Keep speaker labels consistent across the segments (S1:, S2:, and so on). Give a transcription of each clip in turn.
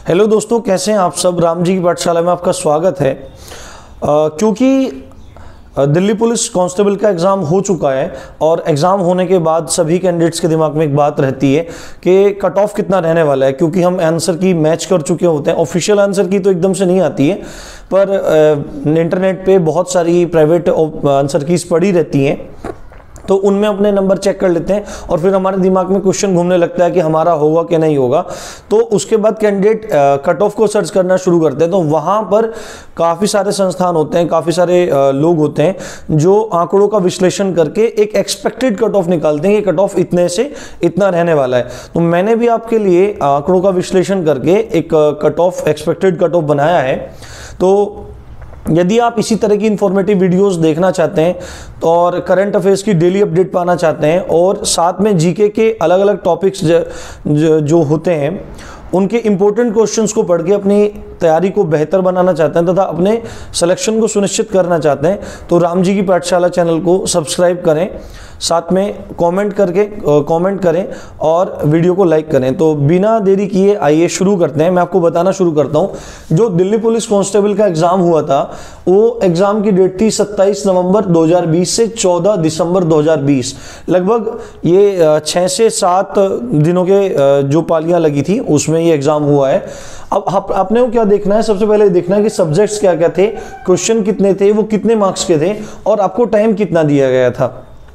S1: Hello दोस्तों, कैसे हैं आप सब। राम जी की पाठशाला में आपका स्वागत है। क्योंकि दिल्ली पुलिस कांस्टेबल का एग्ज़ाम हो चुका है और एग्ज़ाम होने के बाद सभी कैंडिडेट्स के दिमाग में एक बात रहती है कि कट ऑफ कितना रहने वाला है, क्योंकि हम आंसर की मैच कर चुके होते हैं। ऑफिशियल आंसर की तो एकदम से नहीं आती है, पर इंटरनेट पे बहुत सारी प्राइवेट आंसर कीज पड़ी रहती हैं, तो उनमें अपने नंबर चेक कर लेते हैं और फिर हमारे दिमाग में क्वेश्चन घूमने लगता है कि हमारा होगा कि नहीं होगा। तो उसके बाद कैंडिडेट कट ऑफ को सर्च करना शुरू करते हैं। तो वहाँ पर काफ़ी सारे संस्थान होते हैं, काफ़ी सारे लोग होते हैं जो आंकड़ों का विश्लेषण करके एक एक्सपेक्टेड कट ऑफ निकालते हैं कि कट ऑफ इतने से इतना रहने वाला है। तो मैंने भी आपके लिए आंकड़ों का विश्लेषण करके एक cut off, expected cut off बनाया है। तो यदि आप इसी तरह की इंफॉर्मेटिव वीडियोस देखना चाहते हैं तो और करंट अफेयर्स की डेली अपडेट पाना चाहते हैं और साथ में जीके के अलग अलग टॉपिक्स जो होते हैं उनके इंपॉर्टेंट क्वेश्चंस को पढ़ के अपनी तैयारी को बेहतर बनाना चाहते हैं तथा अपने सिलेक्शन को सुनिश्चित करना चाहते हैं, तो राम जी की पाठशाला चैनल को सब्सक्राइब करें, साथ में कमेंट करें और वीडियो को लाइक करें। तो बिना देरी किए आइए शुरू करते हैं। मैं आपको बताना शुरू करता हूं, जो दिल्ली पुलिस कांस्टेबल का एग्जाम हुआ था वो एग्जाम की डेट थी 27 नवंबर 2020 से 14 दिसंबर 2020। लगभग ये 6 से 7 दिनों के जो पालियां लगी थी उसमें ये एग्जाम हुआ है। अब आपने को क्या देखना है, सबसे पहले देखना है कि सब्जेक्ट्स क्या क्या थे, क्वेश्चन कितने थे, वो कितने मार्क्स के थे और आपको टाइम कितना दिया गया था।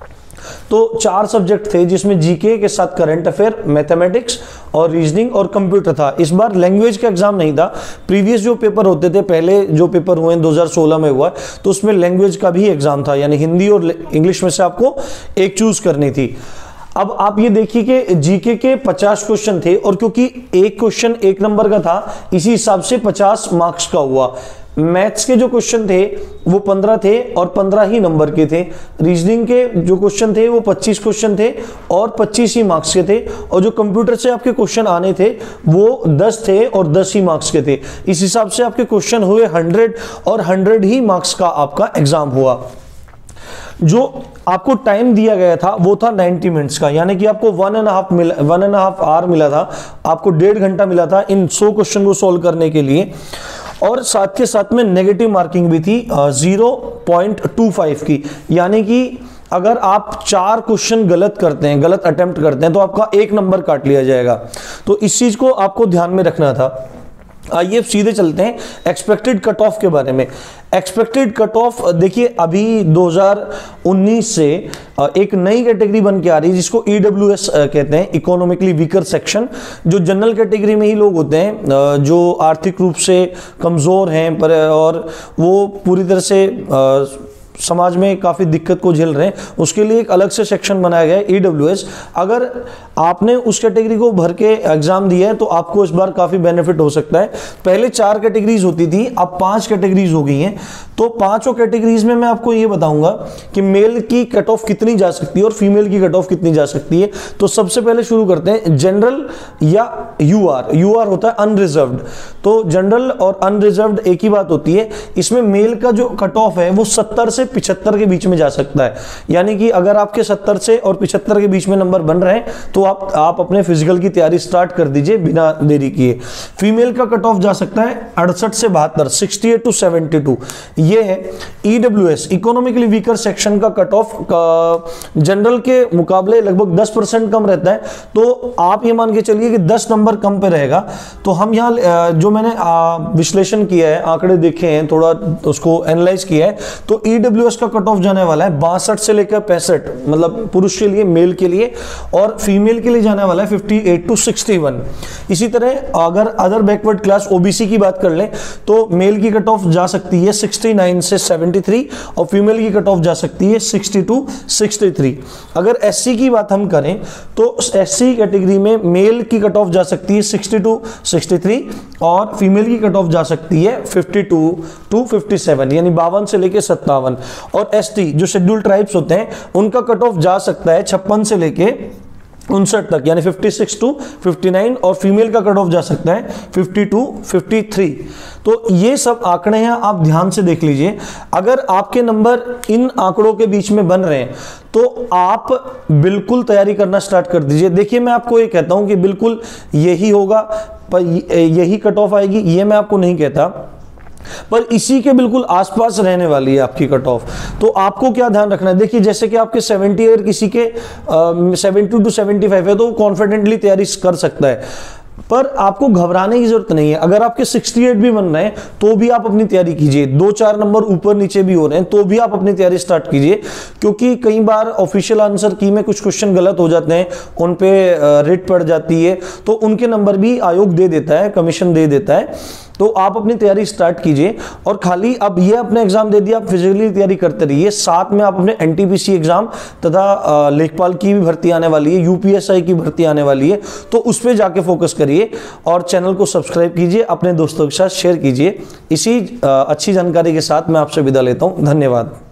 S1: तो 4 सब्जेक्ट थे जिसमें जीके के साथ करंट अफेयर, मैथमेटिक्स और रीजनिंग और कंप्यूटर था। इस बार लैंग्वेज का एग्जाम नहीं था। प्रीवियस जो पेपर होते थे, पहले जो पेपर हुए 2016 में हुआ, तो उसमें लैंग्वेज का भी एग्जाम था, यानी हिंदी और इंग्लिश में से आपको एक चूज करनी थी। अब आप ये देखिए कि जीके के 50 क्वेश्चन थे और क्योंकि एक क्वेश्चन 1 नंबर का था, इसी हिसाब से 50 मार्क्स का हुआ। मैथ्स के जो क्वेश्चन थे वो 15 थे और 15 ही नंबर के थे। रीजनिंग के जो क्वेश्चन थे वो 25 क्वेश्चन थे और 25 ही मार्क्स के थे। और जो कंप्यूटर से आपके क्वेश्चन आने थे वो 10 थे और 10 ही मार्क्स के थे। इस हिसाब से आपके क्वेश्चन हुए 100 और 100 ही मार्क्स का आपका एग्जाम हुआ। जो आपको टाइम दिया गया था वो था 90 मिनट्स का, यानी कि आपको 1.5 आवर मिला था, आपको 1.5 घंटा मिला था इन 100 क्वेश्चन को सॉल्व करने के लिए। और साथ के साथ में नेगेटिव मार्किंग भी थी 0.25 की, यानी कि अगर आप 4 क्वेश्चन गलत करते हैं, गलत अटेम्प्ट करते हैं, तो आपका 1 नंबर काट लिया जाएगा। तो इस चीज को आपको ध्यान में रखना था। आइए सीधे चलते हैं एक्सपेक्टेड कट ऑफ के बारे में। एक्सपेक्टेड कट ऑफ देखिए, अभी 2019 से एक नई कैटेगरी बन के आ रही है जिसको EWS कहते हैं, इकोनॉमिकली वीकर सेक्शन। जो जनरल कैटेगरी में ही लोग होते हैं, जो आर्थिक रूप से कमजोर हैं पर और वो पूरी तरह से समाज में काफ़ी दिक्कत को झेल रहे हैं, उसके लिए एक अलग से सेक्शन बनाया गया है EWS। अगर आपने उस कैटेगरी को भर के एग्जाम दिया है तो आपको इस बार काफ़ी बेनिफिट हो सकता है। पहले 4 कैटेगरीज होती थी, अब 5 कैटेगरीज हो गई हैं। तो 5 कैटेगरीज में मैं आपको ये बताऊंगा कि मेल की कट ऑफ कितनी जा सकती है और फीमेल की कट ऑफ कितनी जा सकती है। तो सबसे पहले शुरू करते हैं जनरल या UR होता है अनरिजर्व्ड। तो जनरल और अनरिजर्व्ड एक ही बात होती है। इसमें मेल का जो कट ऑफ है वो 70 से 75 के बीच में जा सकता है, यानी कि अगर आपके 70 से और 75 के बीच में नंबर बन रहे हैं तो आप अपने फिजिकल की तैयारी स्टार्ट कर दीजिए बिना देरी किए। फीमेल का कट ऑफ जा सकता है 68 से 72, 68 to 72। ये है EWS, इकोनॉमिकली वीकर सेक्शन का कट ऑफ जनरल के मुकाबले लगभग 10% कम रहता है। तो आप ये मान के चलिए कि 10 नंबर कम पे रहेगा। तो हम यहाँ जो मैंने विश्लेषण किया है, आंकड़े देखे हैं, थोड़ा उसको एनालाइज किया है, तो EWS का कट ऑफ जाने वाला है 62 से लेकर 65, मतलब पुरुष के लिए, मेल के लिए, और फीमेल के लिए जाने वाला है 58 to 61। इसी तरह अगर अदर बैकवर्ड क्लास OBC की बात कर लें तो मेल की कट ऑफ जा सकती है 69 से 73 और फीमेल की कट ऑफ जा सकती है 60 to 63। अगर SC की बात हम करें तो SC कैटेगरी में मेल की कट ऑफ जा सकती है 60 to 63 और फीमेल की कट ऑफ जा सकती है 52 to 57, यानी 52 से लेकर 57। और ST जो शेड्यूल्ड ट्राइब्स होते हैं उनका कट ऑफ जा सकता है 56 से लेके 59 तक, यानी 56 टू 59, और फीमेल का कट ऑफ जा सकता है 50 टू 53। तो ये सब आंकड़े हैं, आप ध्यान से देख लीजिए। अगर आपके नंबर इन आंकड़ों के बीच में बन रहे हैं तो आप बिल्कुल तैयारी करना स्टार्ट कर दीजिए। देखिए, मैं आपको ये कहता हूं कि बिल्कुल यही होगा, पर यही कट ऑफ आएगी, ये मैं आपको नहीं कहता, पर इसी के बिल्कुल आसपास रहने वाली है आपकी कट ऑफ। तो आपको क्या ध्यान रखना है, देखिए जैसे कि आपके 70, अगर किसी के 70 टू 75 है तो वो कॉन्फिडेंटली तैयारी कर सकता है, पर आपको घबराने की जरूरत नहीं है। अगर आपके 68 भी बन रहे हैं तो भी आप अपनी तैयारी कीजिए, 2-4 नंबर ऊपर नीचे भी हो रहे हैं तो भी आप अपनी तैयारी स्टार्ट कीजिए, क्योंकि कई बार ऑफिशियल आंसर की में कुछ क्वेश्चन गलत हो जाते हैं, उन पे रेट पड़ जाती है, तो उनके नंबर भी आयोग दे देता है, कमीशन दे देता है। तो आप अपनी तैयारी स्टार्ट कीजिए, और खाली अब ये अपने एग्जाम दे दिया, आप फिजिकली तैयारी करते रहिए, साथ में आप अपने एनटीपीसी एग्जाम तथा लेखपाल की भी भर्ती आने वाली है, यूपीएसआई की भर्ती आने वाली है, तो उस पर जाके फोकस करिए, और चैनल को सब्सक्राइब कीजिए, अपने दोस्तों के साथ शेयर कीजिए। इसी अच्छी जानकारी के साथ मैं आपसे विदा लेता हूं। धन्यवाद।